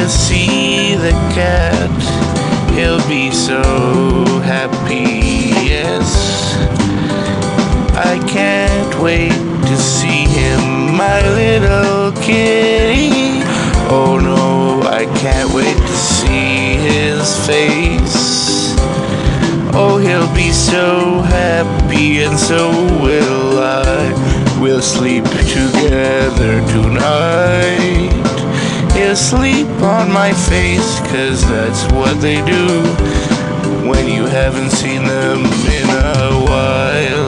to see the cat. He'll be so happy, yes. I can't wait to see him, my little kitty. Oh no, I can't wait to see his face. Oh, he'll be so happy, and so will I. We'll sleep together tonight. He'll sleep on my face, 'cause that's what they do when you haven't seen them in a while.